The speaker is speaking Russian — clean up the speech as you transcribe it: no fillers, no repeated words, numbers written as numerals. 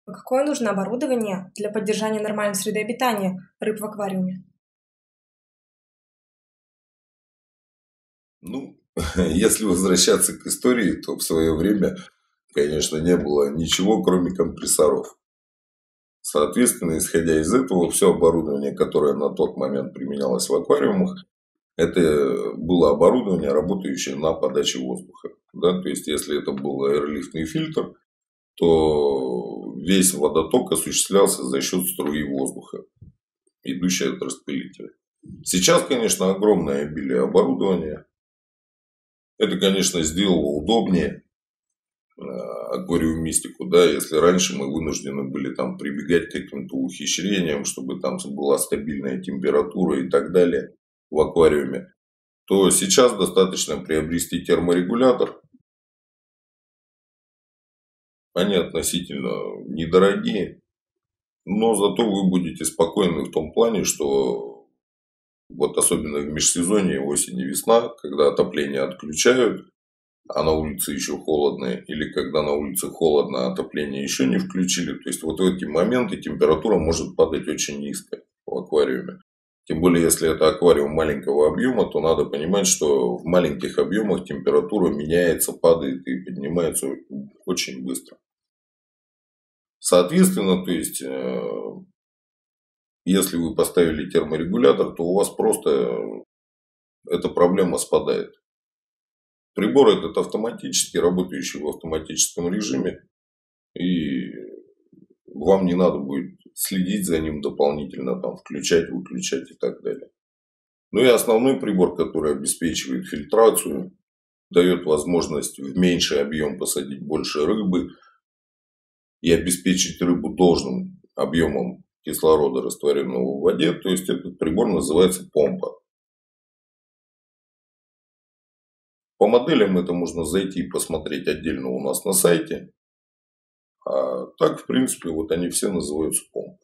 А какое нужно оборудование для поддержания нормальной среды обитания рыб в аквариуме? Ну, если возвращаться к истории, то в свое время, конечно, не было ничего, кроме компрессоров. Соответственно, исходя из этого, все оборудование, которое на тот момент применялось в аквариумах, это было оборудование, работающее на подаче воздуха. Да? То есть, если это был аэролифтный фильтр, то весь водоток осуществлялся за счет струи воздуха, идущей от распылителя. Сейчас, конечно, огромное обилие оборудования. Это, конечно, сделало удобнее аквариумистику, да, если раньше мы вынуждены были там прибегать к каким-то ухищрениям, чтобы там была стабильная температура и так далее в аквариуме, то сейчас достаточно приобрести терморегулятор. Они относительно недорогие, но зато вы будете спокойны в том плане, что вот особенно в межсезонье, осень и весна, когда отопление отключают, а на улице еще холодно, или когда на улице холодно, а отопление еще не включили. То есть, вот в эти моменты температура может падать очень низко в аквариуме. Тем более, если это аквариум маленького объема, то надо понимать, что в маленьких объемах температура меняется, падает и поднимается очень быстро. Соответственно, то есть, если вы поставили терморегулятор, то у вас просто эта проблема спадает. Прибор этот автоматически, работающий в автоматическом режиме, и вам не надо будет следить за ним дополнительно, там, включать, выключать и так далее. Ну и основной прибор, который обеспечивает фильтрацию, дает возможность в меньший объем посадить больше рыбы и обеспечить рыбу должным объемом кислорода, растворенного в воде. То есть, этот прибор называется помпа. По моделям это можно зайти и посмотреть отдельно у нас на сайте. А так, в принципе, вот они все называются помпы.